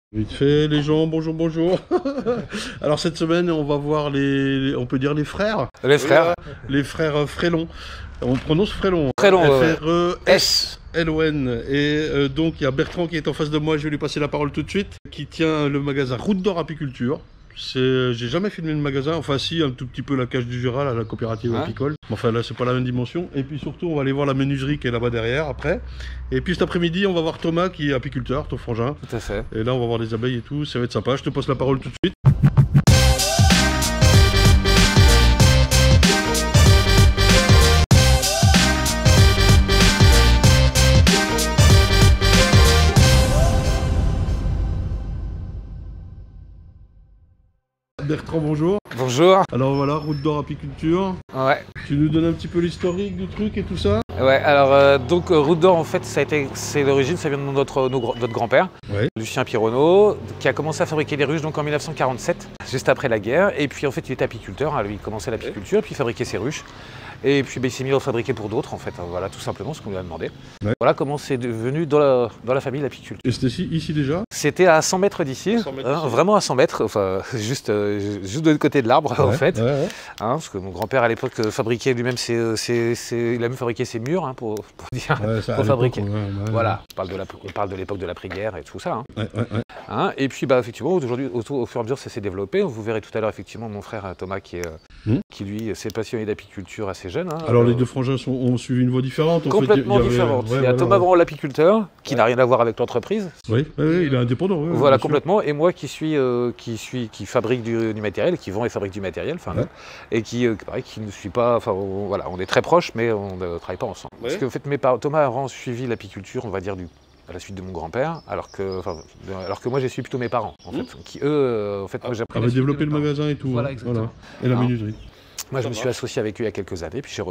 Vite fait, les gens, bonjour, bonjour. Alors cette semaine, on va voir on peut dire les frères. Les frères. Les frères Frélon. On prononce Frélon. Frélon, F-R-E-S-L-O-N. Et donc il y a Bertrand qui est en face de moi, je vais lui passer la parole tout de suite, qui tient le magasin Route d'Or Apiculture. J'ai jamais filmé le magasin, enfin si, un tout petit peu la cage du Jura, là, la coopérative apicole. Mais enfin là, c'est pas la même dimension. Et puis surtout, on va aller voir la menuiserie qui est là-bas derrière après. Et puis cet après-midi, on va voir Thomas qui est apiculteur, ton frangin. Tout à fait. Et là, on va voir des abeilles et tout, ça va être sympa. Je te passe la parole tout de suite. Bertrand, bonjour. Bonjour. Alors voilà, Route d'Or Apiculture. Ouais. Tu nous donnes un petit peu l'historique du truc et tout ça? Ouais, alors donc Route d'Or en fait, c'est l'origine, ça vient de notre grand-père, Ouais. Lucien Pironneau, qui a commencé à fabriquer des ruches donc en 1947, juste après la guerre. Et puis en fait, il était apiculteur, hein, lui il commençait l'apiculture, puis il fabriquait ses ruches. Et puis il s'est mis à en fabriquer pour d'autres en fait, voilà tout simplement ce qu'on lui a demandé. Ouais. Voilà comment c'est devenu dans la famille l'apiculture. Et c'était ici déjà? C'était à 100 mètres d'ici, vraiment à 100 mètres, enfin juste de l'autre côté de l'arbre en fait. Ouais, ouais. Hein, parce que mon grand-père à l'époque fabriquait lui-même il a même fabriqué ses murs hein, pour dire, ouais, pour fabriquer. Voilà, on parle de l'époque de l'après-guerre et tout ça. Hein. Ouais. Hein, et puis bah, effectivement aujourd'hui au fur et à mesure ça s'est développé. Vous verrez tout à l'heure effectivement mon frère Thomas qui lui s'est passionné d'apiculture assez jeune. Hein, alors les deux frangins ont suivi une voie différente. Complètement différente. Il y a Thomas Brand l'apiculteur qui n'a rien à voir avec l'entreprise. Oui, il est indépendant. Voilà complètement. Et moi qui fabrique du matériel, qui vend et fabrique du matériel, et qui ne suis pas. Enfin voilà, on est très proches, mais on ne travaille pas ensemble. Parce que en fait, Thomas a suivi l'apiculture, on va dire à la suite de mon grand-père, alors que moi j'ai suivi plutôt mes parents, en fait, qui eux, en fait, moi j'ai appris. Avaient développé le magasin et tout. Voilà, exactement. Et la menuiserie. Moi, je me suis associé avec eux il y a quelques années, puis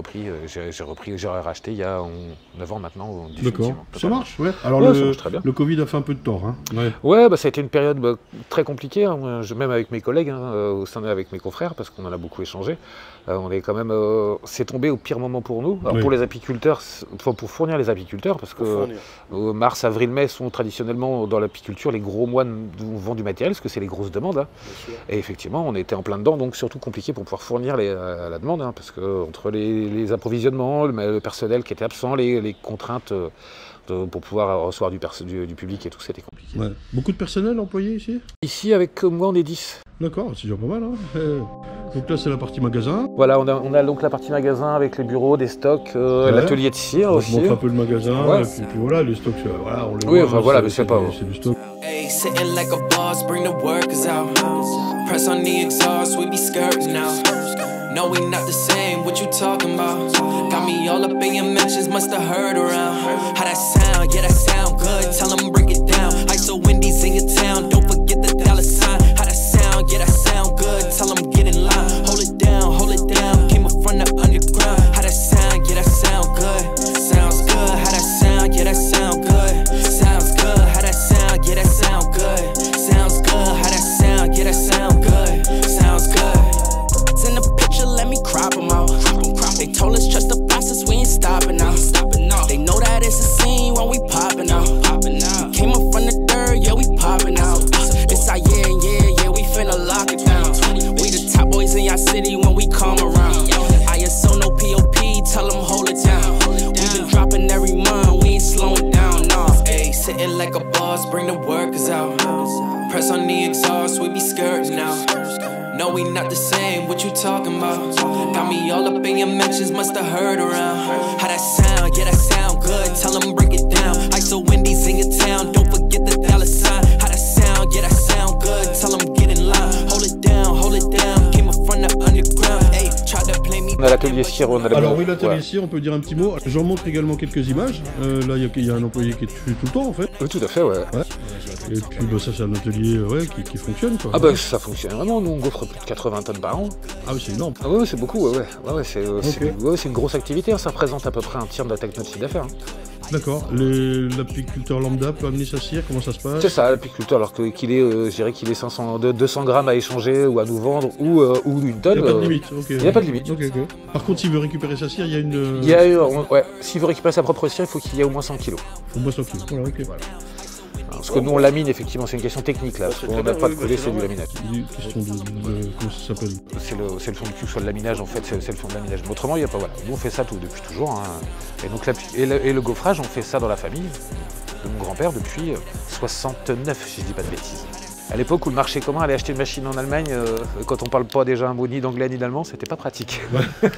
j'ai racheté il y a 9 ans maintenant. D'accord, ça marche, ouais. Alors ça marche très bien. Le Covid a fait un peu de tort, hein. Ouais, bah, ça a été une période très compliquée, hein. Même avec mes collègues, hein, avec mes confrères, parce qu'on en a beaucoup échangé. On est quand même, c'est tombé au pire moment pour nous. Alors, pour les apiculteurs, pour fournir les apiculteurs, parce que mars, avril, mai sont traditionnellement dans l'apiculture les gros mois où on vend du matériel, parce que c'est les grosses demandes. Hein. Et effectivement, on était en plein dedans, donc surtout compliqué pour pouvoir fournir la demande, hein, parce que entre les approvisionnements, le personnel qui était absent, les contraintes pour pouvoir recevoir du public et tout, c'était compliqué. Ouais. Beaucoup de personnel employé ici? Ici, avec moi, on est 10. D'accord, c'est déjà pas mal. Hein. Donc là, c'est la partie magasin. Voilà, on a donc la partie magasin avec les bureaux, des stocks, l'atelier de cire aussi. On montre un peu le magasin, et puis voilà, les stocks, voilà, on les voit. Oui, enfin voilà, mais c'est pas... C'est du stock. Hey, sitting like a boss, bring the workers out. Press on the exhaust, we be skirting now. No, we not the same, what you talking about? Got me all up in your mentions, must have heard around. How that sound, yeah that sound good, tell them break it down. ISO Wendy's in your town, don't forget the dollar sign. How that sound, yeah that sound good, tell them get in line. Hold it down, came up from the underground. How that sound, yeah that sound good, sounds good. How that sound, yeah that sound good, sounds good. How that sound, yeah that sound good, sounds good. How that sound, yeah that sound good, sounds good. In the picture, let me crop them out. They told us trust the process, we ain't stopping now. They know that it's a scene when we popping out. We came up from the dirt, yeah we popping out. It's our year, we finna lock it down. We the top boys in your city when we come around. ISO no POP, tell them hold it down. We been dropping every month, we ain't slowing down, nah. Ayy, sitting like a boss, bring the workers out. Press on the exhaust, we be skirting now. No, we not the same, what you talking about? Got me all up in your mentions, must have heard around. How that sound, yeah that sound good, tell them break it down. ISO Wendy's in your town, don't forget the dollar sign. How that sound, yeah that sound good, tell them get in line. Hold it down, came up from the underground. Hey, try to play me. On a l'atelier cire, on a alors oui, l'atelier cire, on peut dire un petit mot. J'en montre également quelques images. Là, il y a un employé qui est dessus tout le temps en fait. Oui, tout à fait, ouais. Et puis bah, ça c'est un atelier qui fonctionne quoi. Ah bah ça fonctionne vraiment, nous on gaufre plus de 80 tonnes par an. Ah oui c'est énorme. Ah ouais c'est beaucoup, c'est une grosse activité, hein. Ça représente à peu près un tiers de notre chiffre d'affaires. Hein. D'accord. L'apiculteur lambda peut amener sa cire, comment ça se passe? C'est ça, l'apiculteur, alors qu'il est, je dirais qu'il est 200 grammes à échanger ou à nous vendre ou une tonne. Il n'y a pas de limite. Il n'y a pas de limite. Par contre, s'il veut récupérer sa cire, il y a une... S'il veut récupérer sa propre cire, il faut qu'il y ait au moins 100 kg. Au moins 100 kg, voilà, ok. Voilà. Parce que nous, on lamine, effectivement, c'est une question technique, là. On n'a pas de coller, c'est du laminage. Question comment ça s'appelle? C'est le fond de cul sur le laminage, en fait, c'est le fond de laminage. Mais autrement, il n'y a pas, voilà. Nous, on fait ça depuis toujours. Hein. Et donc, le gaufrage, on fait ça dans la famille de mon grand-père depuis 69, si je dis pas de bêtises. À l'époque où le marché commun allait acheter une machine en Allemagne, quand on parle pas déjà un mot ni d'anglais ni d'allemand, c'était pas pratique. Ouais.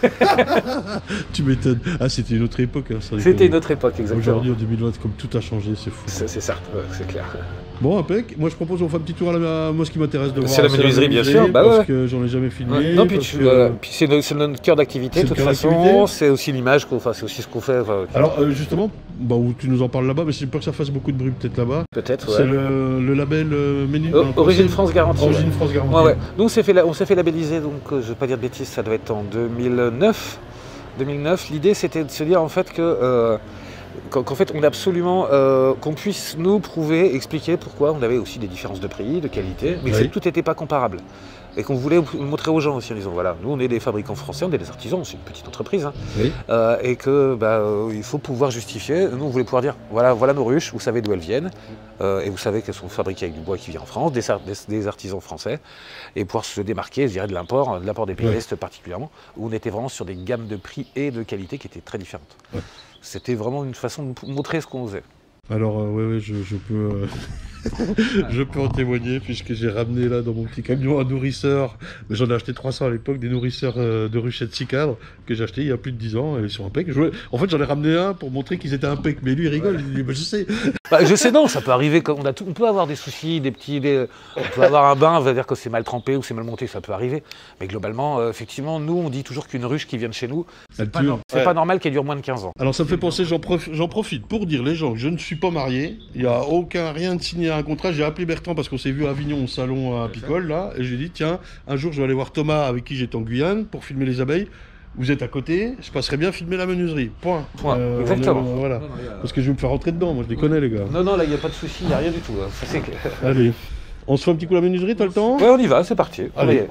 Tu m'étonnes. Ah, c'était une autre époque. Hein, c'était une autre époque, exactement. Aujourd'hui, en 2020, comme tout a changé, c'est fou. C'est certes, ouais, c'est clair. Bon, impec. Moi, je propose qu'on fasse un petit tour à moi, ce qui m'intéresse de voir. C'est la menuiserie, bien sûr. Bah, parce que j'en ai jamais filmé. Ouais. Non, puis c'est notre cœur d'activité, de toute façon. C'est aussi l'image, c'est aussi ce qu'on fait. Alors, justement, où tu nous en parles là-bas, mais j'ai peur que ça fasse beaucoup de bruit peut-être là-bas. Peut-être, ouais. C'est le label Menu. Origine France Garantie. Origine France Garantie. Ouais. Nous, on s'est fait labelliser, donc je ne vais pas dire de bêtises, ça doit être en 2009. L'idée, c'était de se dire en fait que qu'en fait, on voulait absolument qu'on puisse nous prouver, expliquer pourquoi on avait aussi des différences de prix, de qualité, mais que tout n'était pas comparable. Et qu'on voulait montrer aux gens aussi en disant voilà, nous on est des fabricants français, on est des artisans, c'est une petite entreprise, hein, et que il faut pouvoir justifier. Nous on voulait pouvoir dire voilà nos ruches, vous savez d'où elles viennent, et vous savez qu'elles sont fabriquées avec du bois qui vient en France, des artisans français, et pouvoir se démarquer, je dirais, de l'import des pays de l'Est particulièrement, où on était vraiment sur des gammes de prix et de qualité qui étaient très différentes. Ouais. C'était vraiment une façon de montrer ce qu'on faisait. Alors, je peux... je peux en témoigner puisque j'ai ramené là dans mon petit camion un nourrisseur. J'en ai acheté 300 à l'époque, des nourrisseurs de ruchettes 6 cadres que j'ai acheté il y a plus de 10 ans et ils sont impec. En fait, j'en ai ramené un pour montrer qu'ils étaient impec, mais lui il rigole, il dit je sais. Je sais, non, ça peut arriver, on peut avoir des soucis, on peut avoir un bain, on va dire que c'est mal trempé ou c'est mal monté, ça peut arriver. Mais globalement, effectivement, nous on dit toujours qu'une ruche qui vient de chez nous, c'est pas normal qu'elle dure moins de 15 ans. Alors ça me fait penser, j'en profite pour dire les gens que je ne suis pas marié, il n'y a rien de signé un contrat. J'ai appelé Bertrand parce qu'on s'est vu à Avignon au salon à Picole là, et j'ai dit tiens, un jour je vais aller voir Thomas avec qui j'étais en Guyane pour filmer les abeilles. Vous êtes à côté, je passerai bien filmer la menuiserie. Point. Exactement. Voilà. Parce que je vais me faire rentrer dedans, moi je les connais les gars. Non, là il n'y a pas de souci, il n'y a rien du tout. Ça, c'est clair. Allez, on se fait un petit coup la menuiserie, t'as le temps? Ouais, on y va, c'est parti. Allez.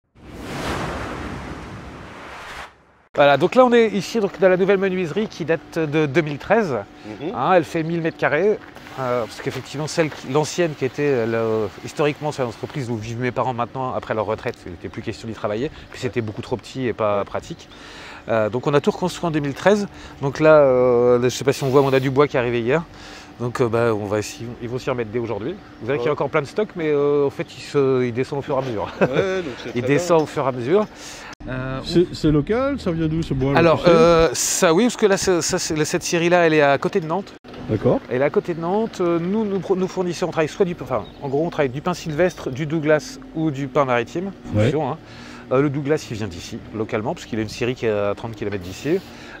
Voilà, donc là on est ici dans la nouvelle menuiserie qui date de 2013. Elle fait 1000 m². Parce qu'effectivement, l'ancienne qui était historiquement sur l'entreprise où vivent mes parents maintenant après leur retraite, il n'était plus question d'y travailler, puis c'était beaucoup trop petit et pas pratique. Donc on a tout reconstruit en 2013. Donc là, je ne sais pas si on voit, on a du bois qui est arrivé hier. Donc on va essayer, ils vont s'y remettre dès aujourd'hui. Vous verrez qu'il y a encore plein de stocks, mais en fait il descend au fur et à mesure. Il descend au fur et à mesure. C'est local, ça vient d'où ce bois? Alors ça oui, parce que là cette série-là, elle est à côté de Nantes. D'accord. Elle est à côté de Nantes. Nous fournisseurs, on travaille en gros on travaille du pin sylvestre, du Douglas ou du pin maritime. Fonction, le Douglas il vient d'ici, localement, parce qu'il a une série qui est à 30 km d'ici.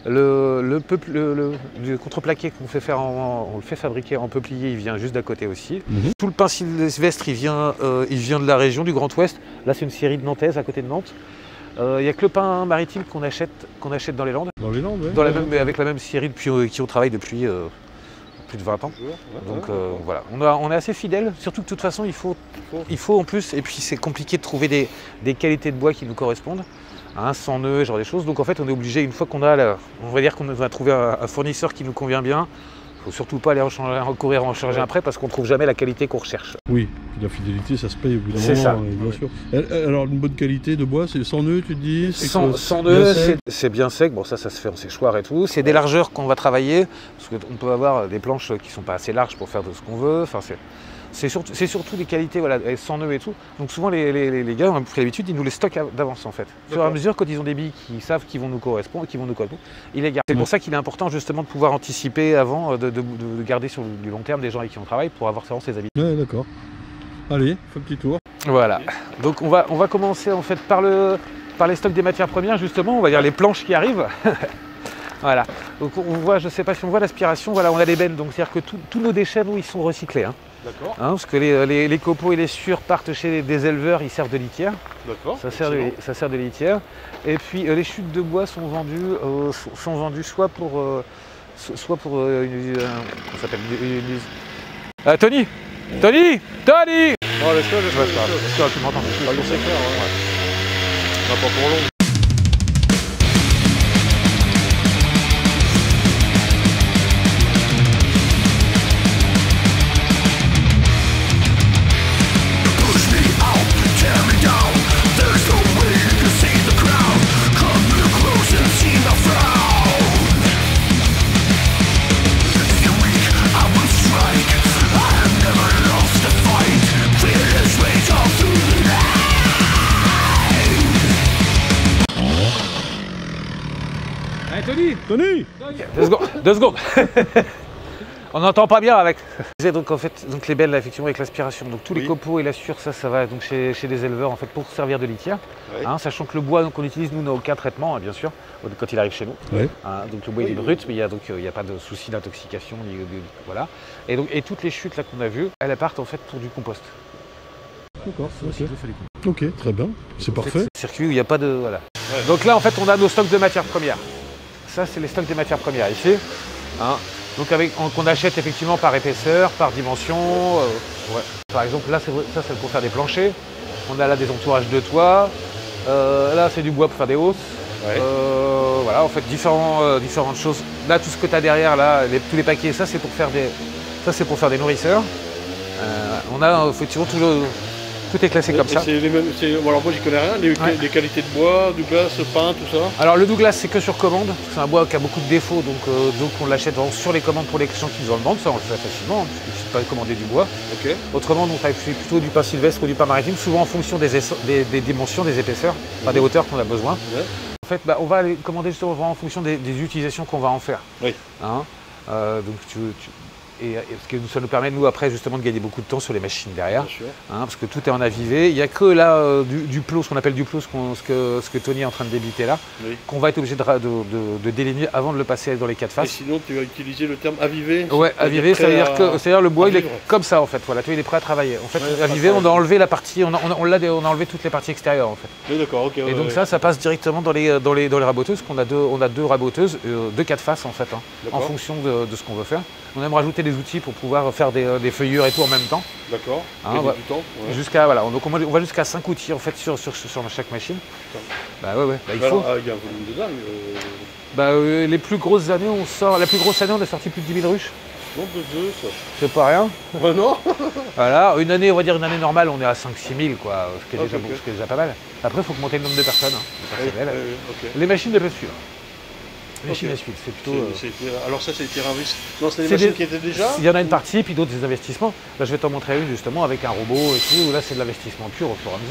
Le contreplaqué qu'on fait faire, on le fait fabriquer en peuplier, il vient juste d'à côté aussi. Tout le pin sylvestre, il vient de la région du Grand Ouest. Là c'est une série de Nantaise à côté de Nantes. Il n'y a que le pain maritime qu'on achète dans les Landes. Dans les Landes, oui. Mais avec la même série qui on travaille depuis plus de 20 ans. Donc voilà, on est assez fidèles, surtout que de toute façon il faut en plus, et puis c'est compliqué de trouver des qualités de bois qui nous correspondent, sans nœuds, ce genre des choses. Donc en fait on est obligé, une fois qu'on a, on va dire qu'on a trouvé un fournisseur qui nous convient bien, il ne faut surtout pas aller courir en changer après parce qu'on ne trouve jamais la qualité qu'on recherche. Oui, puis la fidélité ça se paye au bout d'un moment. C'est ça. Bien sûr. Alors une bonne qualité de bois, c'est sans nœuds tu te dis? Sans nœuds, c'est bien sec, bon ça se fait en séchoir et tout. C'est des largeurs qu'on va travailler, parce qu'on peut avoir des planches qui ne sont pas assez larges pour faire de ce qu'on veut. Enfin, c'est surtout des qualités sans nœuds et tout. Donc souvent les gars ont pris l'habitude, ils nous les stockent d'avance en fait. Au fur et à mesure, quand ils ont des billes qui savent qu'ils vont nous correspondre, ils les gardent. C'est pour ça qu'il est important justement de pouvoir anticiper avant, de garder sur du long terme des gens avec qui on travaille pour avoir vraiment ces habitudes. Ouais, d'accord. Allez, fais un petit tour. Voilà. Donc on va commencer en fait par les stocks des matières premières justement, on va dire les planches qui arrivent. Voilà. Donc on voit, je ne sais pas si on voit l'aspiration, voilà, on a les bennes, donc c'est-à-dire que tous nos déchets, nous, ils sont recyclés. D'accord. Parce que les copeaux et les sciures partent chez des éleveurs, ils servent de litière. D'accord. Ça sert de litière. Et puis les chutes de bois sont vendues soit pour une Tony. Oh, laisse-moi, tu m'entends. C'est clair, on va pas pour long. Tony. 2 secondes, 2 secondes. On n'entend pas bien avec. Donc en fait, donc les belles là, effectivement avec l'aspiration. Donc tous les copeaux et la sûre, ça va donc chez les éleveurs en fait pour servir de litière. Ouais. Sachant que le bois qu'on utilise nous n'a aucun traitement, bien sûr, quand il arrive chez nous. Ouais. Donc le bois il est brut, mais il n'y a pas de souci d'intoxication, voilà. Et toutes les chutes là qu'on a vues, elles partent en fait pour du compost. D'accord, ok, très bien, c'est parfait. C'est un circuit où il n'y a pas de voilà. Ouais. Donc là en fait on a nos stocks de matières premières. Ça c'est les stocks des matières premières ici. Donc qu'on achète effectivement par épaisseur, par dimension. Ouais. Par exemple là c'est pour faire des planchers. On a là des entourages de toit. Là c'est du bois pour faire des hausses. Ouais. Voilà en fait différentes choses. Là tout ce que tu as derrière là, tous les paquets, ça c'est pour faire des nourrisseurs. On a effectivement tout est classé comme ça. Alors moi j'y connais rien, les qualités de bois, Douglas, pin, tout ça. Alors le Douglas c'est que sur commande, c'est un bois qui a beaucoup de défauts, donc on l'achète sur les commandes pour les clients qui nous en demandent, ça on le fait facilement, parce qu'il ne suffit pas de commander du bois. Okay. Autrement on travaille plutôt du pin sylvestre ou du pin maritime, souvent en fonction des dimensions, des épaisseurs, des hauteurs qu'on a besoin. Ouais. En fait on va les commander justement en fonction des utilisations qu'on va en faire. Oui. Donc et parce que ça nous permet, nous, après, justement, de gagner beaucoup de temps sur les machines derrière. Parce que tout est en avivé. Il n'y a que là, du plot, ce qu'on appelle du plot, ce que Tony est en train de débiter là, qu'on va être obligé de déligner avant de le passer dans les 4 faces. Et sinon, tu vas utiliser le terme avivé. Ouais, avivé, ça veut dire que le bois, il est comme ça, en fait. Voilà, tu vois, il est prêt à travailler. En fait, avivé, on a enlevé la partie, on a enlevé toutes les parties extérieures, en fait. Oui, d'accord, ok. Et donc ça passe directement dans les raboteuses, on a deux raboteuses, de 4 faces, en fait, en fonction de ce qu'on veut faire. On aime rajouter des outils pour pouvoir faire des feuillures et tout en même temps. D'accord. Du temps. Ouais. Jusqu'à donc on va jusqu'à 5 outils en fait sur chaque machine. Bah ouais. Bah, il faut. Il y a un volume de dingue. Les plus grosses années la plus grosse année on a sorti plus de 10 000 ruches. Non de Dieu ça. C'est pas rien. Non. Voilà, on va dire une année normale, on est à 5-6 000 quoi, ce qui est déjà pas mal. Après il faut augmenter le nombre de personnes. Les machines peuvent suivre. Les machines à suivre, c'est plutôt. Alors ça, c'est des investi. Non, c'était des machines qui étaient déjà. Il y en a une partie, puis d'autres des investissements. Là, je vais t'en montrer une justement avec un robot et tout. Là, c'est de l'investissement pur au fur et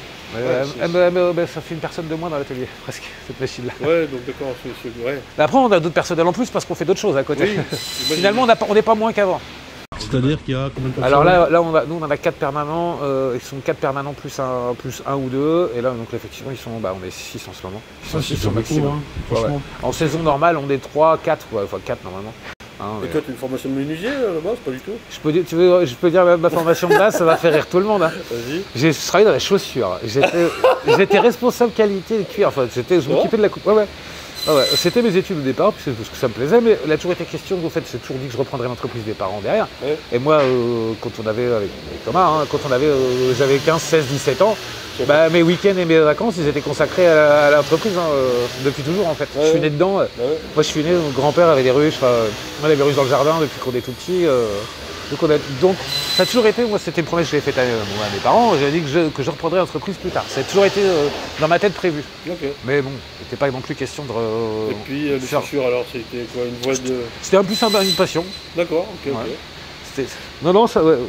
à mesure. Ça fait une personne de moins dans l'atelier, presque, cette machine-là. Ouais, donc d'accord. Après, on a d'autres personnels en plus parce qu'on fait d'autres choses à côté. Oui, finalement, on n'est pas moins qu'avant. C'est-à-dire qu'il y a combien de personnes? Alors là nous on a 4 permanents, ils sont 4 permanents plus un ou deux, et là donc effectivement on est 6 en ce moment. Ils sont 6 au maximum. Franchement. En saison normale on est 3, 4, enfin 4 normalement. Et toi tu as une formation de menuisier là-bas, pas du tout? Je peux dire ma formation de base, ça va faire rire tout le monde. Vas-y. J'ai travaillé dans la chaussure, j'étais responsable qualité de cuir, enfin je m'occupais de la coupe. Ouais, c'était mes études au départ, parce que ça me plaisait, mais il a toujours été question, en fait, j'ai toujours dit que je reprendrais l'entreprise des parents derrière. Ouais. Et moi, quand on avait, avec Thomas, j'avais 15, 16, 17 ans, mes week-ends et mes vacances, ils étaient consacrés à l'entreprise, depuis toujours en fait. Ouais. Je suis né dedans. Ouais. Moi, je suis né, mon grand-père avait des ruches, on avait des ruches dans le jardin depuis qu'on est tout petit. Donc, ça a toujours été, moi c'était une promesse que j'avais faite à mes parents, j'avais dit que je reprendrais l'entreprise plus tard. Ça a toujours été dans ma tête prévu. Okay. Mais bon, il n'était pas non plus question de... Et puis les chaussures alors, c'était quoi, une voie de... C'était un plus une passion. D'accord, ok. Non, ça... Ouais,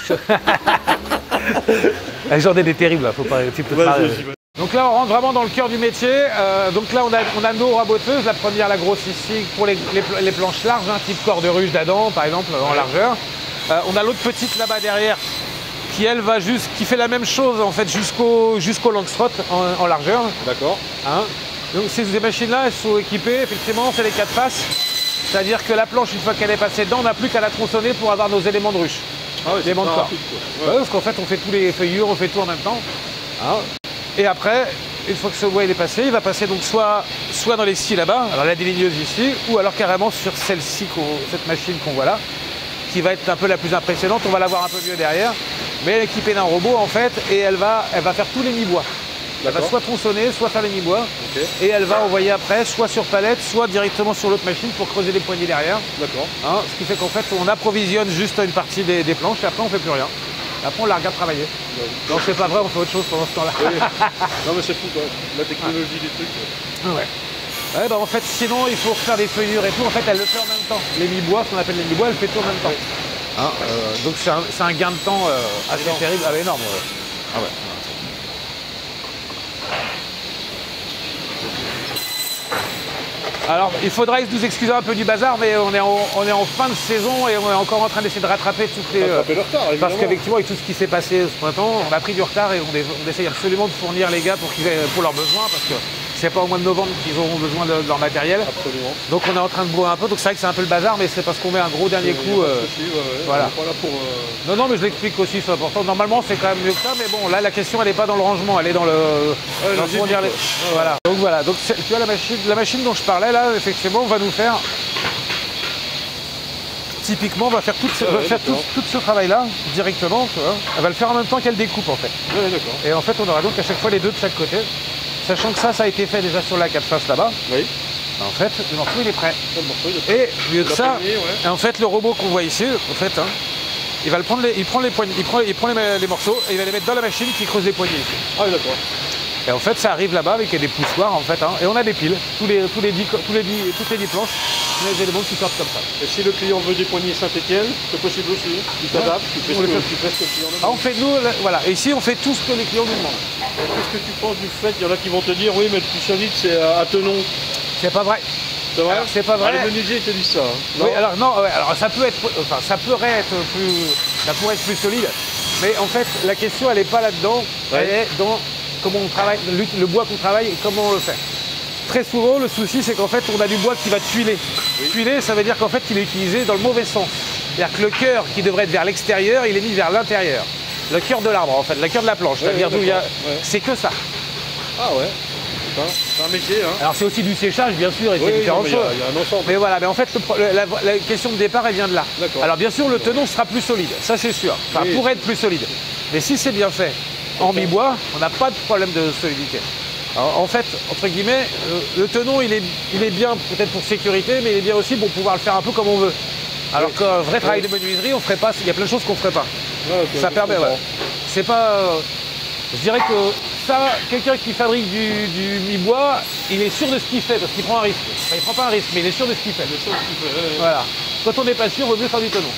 j'en ai des terribles, là, faut pas... Donc là on rentre vraiment dans le cœur du métier. Donc là on a nos raboteuses, la première, la grosse ici, pour les planches larges, type corps de ruche d'Adam par exemple, en largeur. On a l'autre petite là-bas derrière qui fait la même chose en fait jusqu'au Langstroth en largeur. D'accord. Donc ces machines-là, elles sont équipées, effectivement, c'est les 4 faces. C'est-à-dire que la planche, une fois qu'elle est passée dedans, on n'a plus qu'à la tronçonner pour avoir nos éléments de ruche. Éléments de corps. Parce qu'en fait, on fait tous les feuillures, on fait tout en même temps. Et après, une fois que ce bois est passé, il va passer donc soit dans les scies là-bas, alors la déligneuse ici, ou alors carrément sur celle-ci, cette machine qu'on voit là, qui va être un peu la plus impressionnante. On va la voir un peu mieux derrière, mais elle est équipée d'un robot en fait, et elle va faire tous les mi-bois. Elle va soit tronçonner, soit faire les mi-bois, et elle va envoyer après, soit sur palette, soit directement sur l'autre machine pour creuser les poignées derrière. D'accord. Ce qui fait qu'en fait, on approvisionne juste une partie des planches, et après on ne fait plus rien. Après, on la regarde travailler. Non, c'est pas vrai, on fait autre chose pendant ce temps-là. Oui. Non, mais c'est fou, quoi. La technologie des trucs. Ouais, en fait, sinon, il faut refaire des feuillures et tout. En fait, elle le fait en même temps. Les mi-bois, ce qu'on appelle les mi-bois, elle fait tout en même temps. Donc, c'est un gain de temps assez terrible. Énorme. Alors, il faudrait nous excuser un peu du bazar, mais on est en fin de saison et on est encore en train d'essayer de rattraper toutes les... Rattraper le retard, évidemment. Parce qu'effectivement, avec tout ce qui s'est passé ce printemps, on a pris du retard et on essaye absolument de fournir les gars pour leurs besoins, parce que c'est pas au mois de novembre qu'ils auront besoin de leur matériel. Absolument. Donc on est en train de boire un peu, donc c'est vrai que c'est un peu le bazar, mais c'est parce qu'on met un gros dernier coup. Voilà. Non, mais je l'explique aussi, c'est important. Normalement, c'est quand même mieux que ça, mais bon, là, la question, elle n'est pas dans le rangement, elle est dans dans fournir les... Voilà. Donc voilà, donc tu vois la machine dont je parlais, là, effectivement, on va nous faire... Typiquement, on va faire tout ce travail-là directement, tu vois. Elle va le faire en même temps qu'elle découpe, en fait. Ouais, d'accord. Et en fait, on aura donc à chaque fois les deux de chaque côté. Sachant que ça a été fait déjà sur la 4 faces là-bas. Oui. En fait, le morceau il est prêt. Et mieux que ça, en fait, le robot qu'on voit ici, en fait, hein, il va prend les morceaux et il va les mettre dans la machine qui creuse les poignées ici. Ah oui, d'accord. Et en fait, ça arrive là-bas avec des poussoirs en fait, hein, et on a des piles, toutes les 10 planches, les éléments qui sortent comme ça. Et si le client veut des poignées Saint-Étienne, c'est possible aussi. Tu t'adaptes, tu fais ce que le client demande. On fait nous, voilà. Et ici, on fait tout ce que les clients nous demandent. Qu'est-ce que tu penses du fait, il y en a qui vont te dire, oui, mais le plus solide, c'est à Tenon. C'est pas vrai. C'est vrai? C'est pas vrai. Les menuisiers, ils te disent ça. Hein. Oui, alors non, ouais, alors ça pourrait être plus solide. Mais en fait, la question, elle n'est pas là-dedans. Ouais. Elle est dans comment on travaille, le bois qu'on travaille et comment on le fait. Très souvent, le souci, c'est qu'en fait, on a du bois qui va tuiler. Oui. Tuiler, ça veut dire qu'en fait, il est utilisé dans le mauvais sens. C'est-à-dire que le cœur qui devrait être vers l'extérieur, il est mis vers l'intérieur. Le cœur de l'arbre, en fait, le cœur de la planche. C'est-à-dire d'où il y a... C'est que ça. Ah ouais. C'est un métier. Hein. Alors c'est aussi du séchage, bien sûr, et c'est différentes choses. Il y a un ensemble. Mais voilà, mais en fait, la question de départ, elle vient de là. Alors bien sûr, le tenon sera plus solide, ça c'est sûr. Enfin, pourrait être plus solide. Mais si c'est bien fait en mi-bois, on n'a pas de problème de solidité. Alors, en fait, entre guillemets, le tenon, il est bien peut-être pour sécurité, mais il est bien aussi pour pouvoir le faire un peu comme on veut. Alors qu'un vrai travail de menuiserie, on ferait pas. Il y a plein de choses qu'on ferait pas. Ça permet, voilà. C'est pas. Je dirais que ça, quelqu'un qui fabrique du mi-bois, il est sûr de ce qu'il fait parce qu'il prend un risque. Enfin, il prend pas un risque, mais il est sûr de ce qu'il fait. Voilà. Quand on n'est pas sûr, il vaut mieux faire du tenon.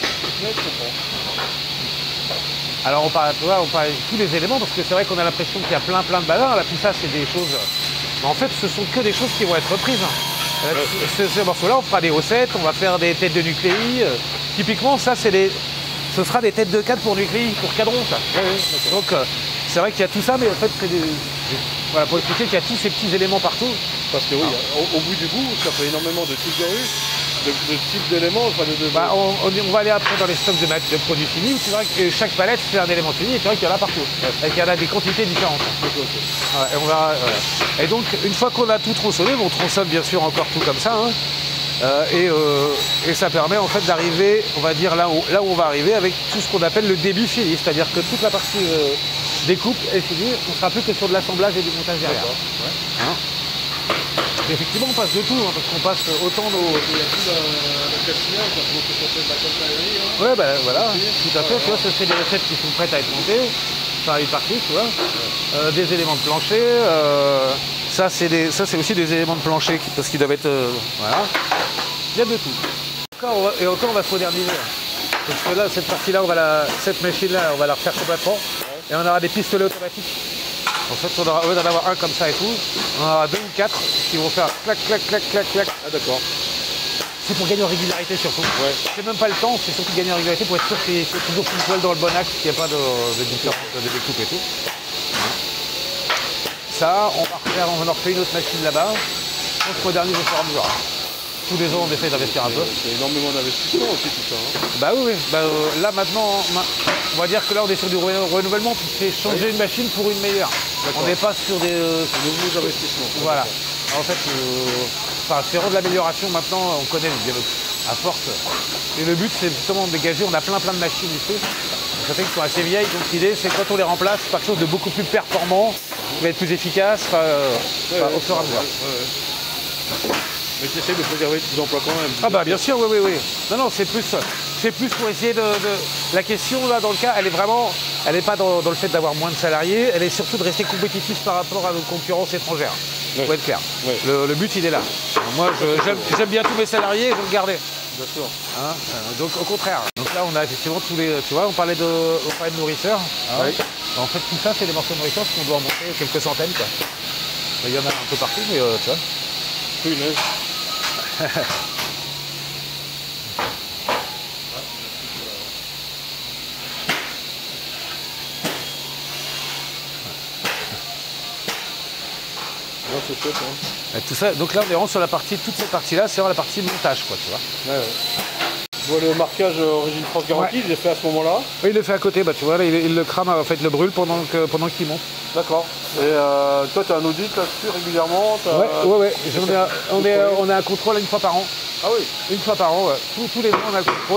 Alors on parle de tous les éléments parce que c'est vrai qu'on a l'impression qu'il y a plein de bazar. Là, tout ça, c'est des choses. Mais en fait, ce sont que des choses qui vont être reprises. Ce morceau-là, on fera des haussettes, on va faire des têtes de nucléi. Typiquement, ça, ce sera des têtes de cadre pour nucléi, pour cadron, ça. Donc, c'est vrai qu'il y a tout ça, mais en fait, voilà, pour expliquer qu'il y a tous ces petits éléments partout. Parce que oui, au bout du bout, ça fait énormément de types de rues, de types d'éléments. On va aller après dans les stocks de produits finis. C'est vrai que chaque palette, c'est un élément fini, et c'est vrai qu'il y en a partout. Et qu'il y en a des quantités différentes. Ouais, et donc, une fois qu'on a tout tronçonné, on tronçonne bien sûr encore tout comme ça. Hein. Et ça permet en fait d'arriver, on va dire là où on va arriver avec tout ce qu'on appelle le débit fini, c'est-à-dire que toute la partie découpe est finie, on ne sera plus que sur de l'assemblage et du montage derrière. Ouais. Hein, effectivement, on passe de tout, hein, parce qu'on passe autant nos... Il y a tout le castinage, ouais, ben voilà, tout à fait, tu vois, ça c'est des recettes qui sont prêtes à être montées, par une partie, tu vois, des éléments de plancher, ça c'est aussi des éléments de plancher parce qu'ils doivent être... voilà. Il y a de tout. Et encore, on va se moderniser. Parce que là, cette partie-là, cette machine-là, on va la refaire complètement. Et on aura des pistolets automatiques. En fait, on aura, au lieu d'en avoir un comme ça et tout, on aura 2 ou 4 qui vont faire clac, clac, clac, clac, clac. Ah d'accord. C'est pour gagner en régularité surtout. Ouais. C'est même pas le temps, c'est surtout gagner en régularité pour être sûr qu'il y ait toujours une poêle dans le bon axe, qu'il n'y ait pas de différence de découpe et tout. Ça, on en refait une autre machine là-bas. On se modernise au fur et à mesure. Tous les ans, on essaie d'investir un peu. C'est énormément d'investissement aussi, tout ça. Hein. Bah oui. Là, maintenant, on va dire que là, on est sur du renouvellement. C'est changer une machine pour une meilleure. On n'est pas sur des nouveaux investissements. Voilà. En fait, c'est vraiment de l'amélioration. Maintenant, on connaît à force. Et le but, c'est justement de dégager. On a plein de machines ici. Ça fait qu'elles sont assez vieilles. Donc l'idée, c'est quand on les remplace par quelque chose de beaucoup plus performant, qui va être plus efficace, au fur et à mesure. Mais tu essaies de préserver tes emplois quand même. Ah bah bien sûr, oui. Non, c'est plus pour essayer de... La question là, dans le cas, elle n'est pas dans le fait d'avoir moins de salariés, elle est surtout de rester compétitif par rapport à nos concurrences étrangères. Ouais. Pour être clair. Ouais. Le but, il est là. Alors, moi, j'aime bien tous mes salariés, je veux le garder. Bien sûr. Hein, donc au contraire. Donc là, on a effectivement tous les... Tu vois, on parlait de nourrisseurs. Hein. Oui. En fait, tout ça, c'est des morceaux de nourrisseurs qu'on doit en monter quelques centaines, quoi. Il y en a un peu partout, mais tu vois. Oui, mais... C'est chouette, hein. Tout ça, donc là on est vraiment sur la partie, toute cette partie là, c'est vraiment la partie montage quoi, tu vois. Ouais, ouais. Je vois le marquage Origine France Garantie, il est fait à ce moment-là. Oui, il le fait à côté, bah tu vois, là, il le crame, en fait, il le brûle pendant qu'il monte. D'accord. Et toi, tu as un audit là-dessus régulièrement? Ouais. On a un contrôle une fois par an. Ah oui. Une fois par an, ouais. Tous les mois on a le contrôle.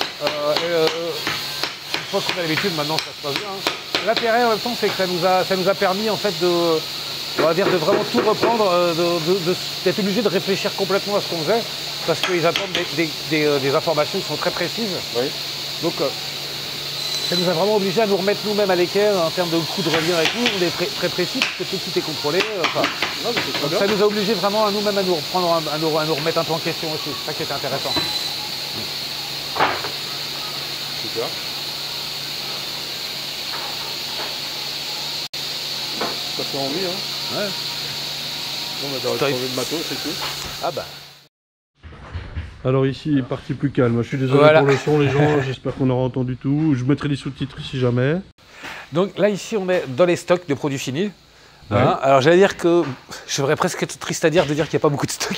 Je pense qu'on a l'habitude, maintenant ça se passe bien. Hein. L'intérêt en même temps, c'est que ça nous a permis en fait on va dire de vraiment tout reprendre, d'être obligé de réfléchir complètement à ce qu'on faisait, parce qu'ils attendent des informations qui sont très précises. Oui. Donc ça nous a vraiment obligé à nous remettre nous-mêmes à l'équerre en termes de coûts de revient et tout. On est très précis, parce que tout est contrôlé. Donc ça nous a obligé vraiment à nous-mêmes à nous reprendre, à nous remettre un peu en question aussi. C'est ça qui était intéressant. Super. Ça fait envie, hein. Ouais. Bon, bah, t'aurais changé de matos, c'est tout. Ah bah. Alors ici, partie plus calme. Je suis désolé pour le son, les gens. J'espère qu'on aura entendu tout. Je mettrai les sous-titres si jamais. Donc là, ici, on est dans les stocks de produits finis. Ouais. Hein, alors j'allais dire que je serais presque triste à dire de dire qu'il n'y a pas beaucoup de stock.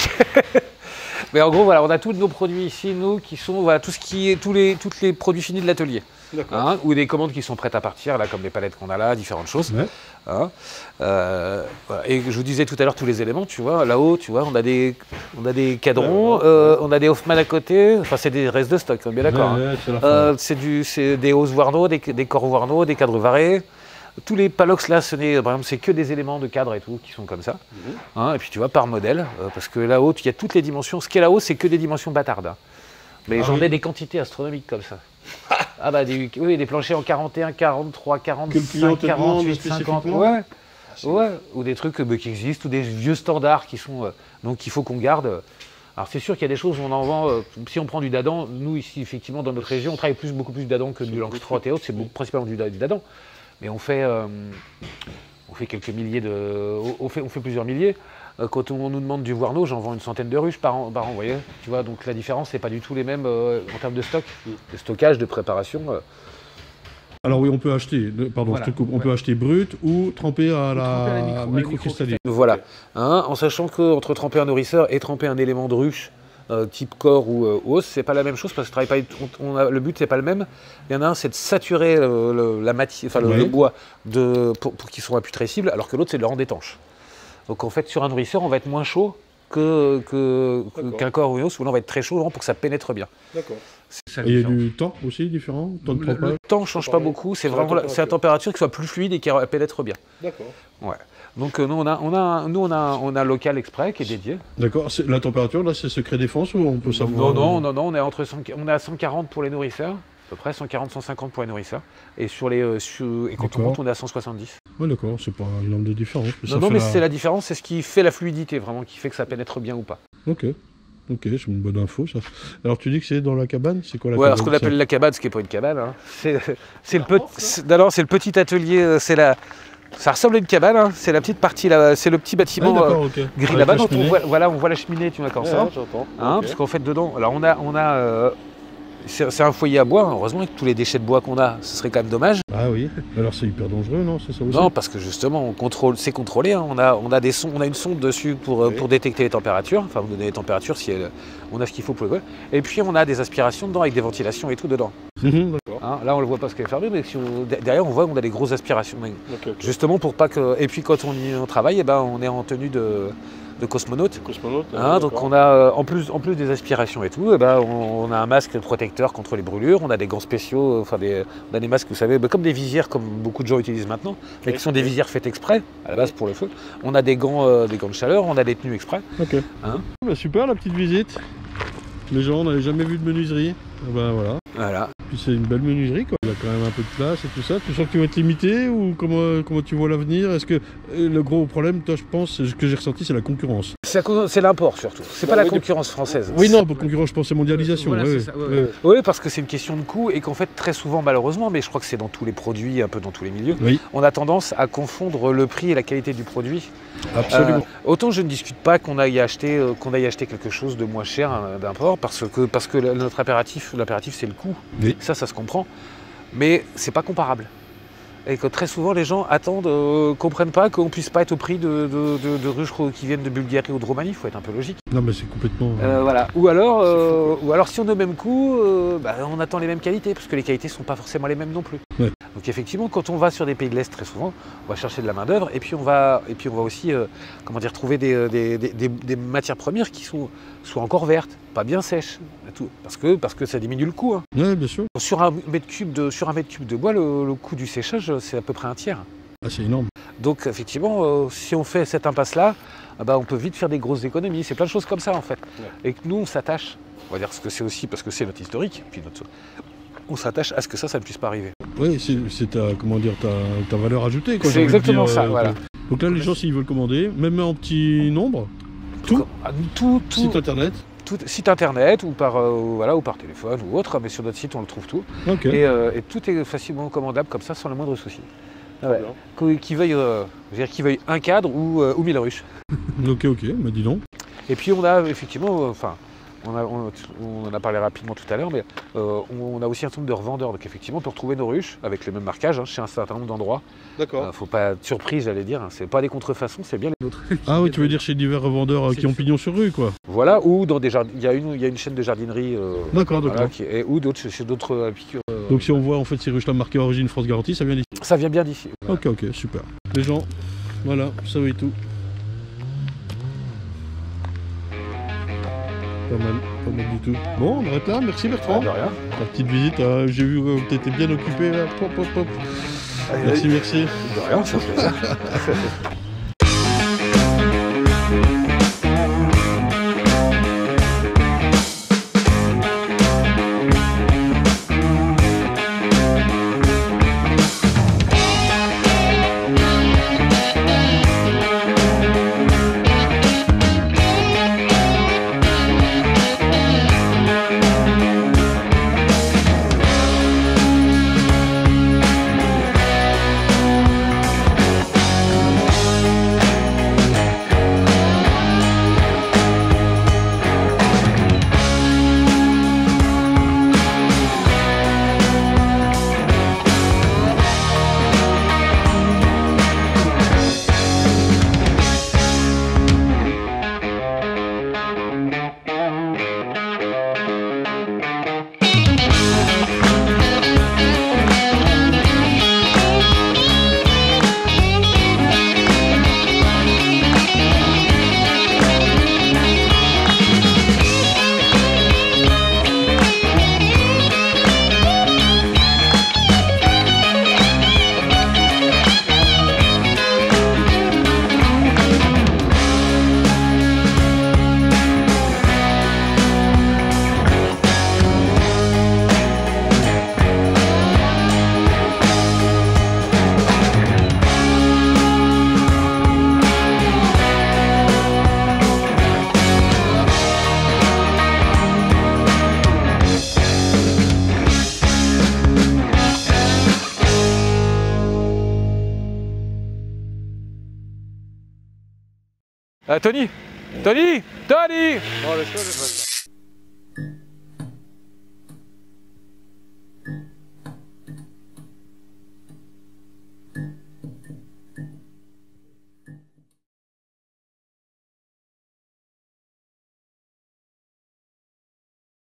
Mais en gros, voilà, on a tous nos produits ici, nous, qui sont voilà, tous les produits finis de l'atelier. Hein, ou des commandes qui sont prêtes à partir, là, comme les palettes qu'on a là, différentes choses. Ouais. Hein, voilà. Et je vous disais tout à l'heure tous les éléments, tu vois, là-haut, tu vois, on a des cadrons, on a des Hoffman à côté, enfin c'est des restes de stock, on est bien d'accord. Hein. C'est des hausses Warno, des corps Warno, des cadres varés. Tous les palox là, par exemple, c'est que des éléments de cadre et tout qui sont comme ça. Hein, et puis tu vois, par modèle, parce que là-haut, il y a toutes les dimensions. Ce qui est là-haut, c'est que des dimensions bâtardes. Hein. Mais j'en ai des quantités astronomiques comme ça. Ah bah des planchers en 41, 43, 45, 48, 50. Ouais. Ou des trucs qui existent, ou des vieux standards qui sont donc qu'il faut qu'on garde. Alors c'est sûr qu'il y a des choses où on en vend. Si on prend du dadan, nous ici effectivement dans notre région, on travaille beaucoup plus dadan que du Langstroth et autres. C'est principalement du dadan. Mais on fait quelques milliers on fait plusieurs milliers. Quand on nous demande du Warno, j'en vends une centaine de ruches par an, vous voyez. Tu vois, donc la différence, c'est pas du tout les mêmes en termes de stock, de stockage, de préparation. Alors oui, on peut acheter, on peut acheter brut ou tremper à la microcristalline. Voilà, hein, en sachant qu'entre tremper un nourrisseur et tremper un élément de ruche, type corps ou os, c'est pas la même chose parce que le but c'est pas le même. Il y en a un, c'est de saturer la matière, le bois pour qu'il soit imputrescible, alors que l'autre c'est de le rendre étanche. Donc en fait sur un nourrisseur on va être moins chaud qu'un corps ou un os, où là on va être très chaud pour que ça pénètre bien. D'accord. Et il y a du temps aussi différent, le temps ne change pas beaucoup, c'est vraiment la température qui soit plus fluide et qui pénètre bien. D'accord. Ouais. Donc nous on a un local exprès qui est dédié. D'accord. La température là c'est secret défense ou on peut savoir? Non, on est on est à 140 pour les nourrisseurs, à peu près 140-150 pour les nourrisseurs. Et quand on monte on est à 170. Ouais d'accord, c'est pas une norme de différence. Mais c'est la différence, c'est ce qui fait la fluidité vraiment, qui fait que ça pénètre bien ou pas. Ok, c'est une bonne info ça. Alors tu dis que c'est dans la cabane, c'est quoi la cabane? Ouais, alors ce qu'on appelle la cabane, ce qui n'est pas une cabane, hein. C'est le petit atelier, ça ressemble à une cabane, hein. C'est la petite partie là, c'est le petit bâtiment gris là-bas. On voit la cheminée, tu vois comme ça. J'entends. Hein, parce qu'en fait dedans, alors on a c'est un foyer à bois, heureusement avec tous les déchets de bois qu'on a, ce serait quand même dommage. Ah oui, alors c'est hyper dangereux, non? C'est ça aussi? Non, parce que justement, c'est contrôlé, hein. On a une sonde dessus pour détecter les températures, enfin vous donner les températures si on a ce qu'il faut pour le. Et puis on a des aspirations dedans avec des ventilations et tout dedans. D'accord. Hein, là on le voit pas parce qu'elle est fermée, mais derrière on voit qu'on a des grosses aspirations. Justement pour pas que. Et puis quand on travaille, on est en tenue de cosmonaute. Hein, donc on a en plus des aspirations et tout, on a un masque protecteur contre les brûlures, on a des gants spéciaux, on a des masques, vous savez, comme des visières comme beaucoup de gens utilisent maintenant, mais qui sont des visières faites exprès à la base pour le feu. On a des gants de chaleur, on a des tenues exprès. Ok. Hein, super la petite visite. Les gens, on n'avait jamais vu de menuiserie. Voilà. Voilà. Puis c'est une belle menuiserie quoi. Il y a quand même un peu de place et tout ça. Tu sens que tu vas être limité ou comment tu vois l'avenir? Est-ce que le gros problème, toi, je pense, ce que j'ai ressenti, c'est la concurrence. C'est l'import surtout. C'est pas la concurrence française. Oui, non, pas concurrence, je pense, c'est mondialisation. Voilà, oui, ça, oui, parce que c'est une question de coût et qu'en fait, très souvent, malheureusement, mais je crois que c'est dans tous les produits, un peu dans tous les milieux, on a tendance à confondre le prix et la qualité du produit. Absolument. Autant je ne discute pas qu'on aille acheter quelque chose de moins cher d'import parce que notre impératif c'est le coût. Oui. Ça se comprend. Mais c'est pas comparable. Et que très souvent les gens comprennent pas qu'on puisse pas être au prix de ruches qui viennent de Bulgarie ou de Roumanie, il faut être un peu logique. Non mais c'est complètement... Voilà. Ou alors si on est au même coût, on attend les mêmes qualités, parce que les qualités sont pas forcément les mêmes non plus. Ouais. Donc effectivement, quand on va sur des pays de l'Est très souvent, on va chercher de la main d'œuvre et puis on va aussi trouver des matières premières qui soient encore vertes, pas bien sèches, tout, parce que ça diminue le coût. Hein. Oui, bien sûr. Sur un mètre cube de bois, le coût du séchage, c'est à peu près un tiers. Ah, c'est énorme. Donc effectivement, si on fait cette impasse-là, on peut vite faire des grosses économies. C'est plein de choses comme ça en fait. Ouais. Et que nous, on s'attache, on va dire ce que c'est aussi parce que c'est notre historique, puis on s'attache à ce que ça ne puisse pas arriver. Oui, c'est ta valeur ajoutée. C'est exactement ça, voilà. Donc là, les gens, s'ils veulent commander, même en petit nombre, tout site internet. Site internet ou par téléphone ou autre, mais sur notre site on le trouve tout. Okay. Et tout est facilement commandable comme ça sans le moindre souci. Ouais. Qui veuille un cadre ou 1000 ruches. Ok, bah dis donc. Et puis on a effectivement, on en a parlé rapidement tout à l'heure, mais on a aussi un certain nombre de revendeurs. Donc effectivement, on peut retrouver nos ruches avec les mêmes marquages chez un certain nombre d'endroits. D'accord. Faut pas être surprise, j'allais dire. C'est pas des contrefaçons, c'est bien les nôtres. Ah oui, tu veux dire chez divers revendeurs qui ont pignon sur rue, quoi. Voilà, ou dans des jardins. Il y a une chaîne de jardinerie. D'accord. Voilà, ou d'autres chez d'autres apicures. Donc si on voit en fait ces ruches-là marquées Origine France Garantie, ça vient d'ici. Ça vient bien d'ici. Voilà. Ok, super. Les gens, voilà, vous savez tout. Pas mal du tout. Bon, on arrête là, merci Bertrand. De rien. La petite visite, j'ai vu que tu étais bien occupé là. Pop. Allez, merci. De rien, ça fait plaisir. Tony. Oh, laisse-moi.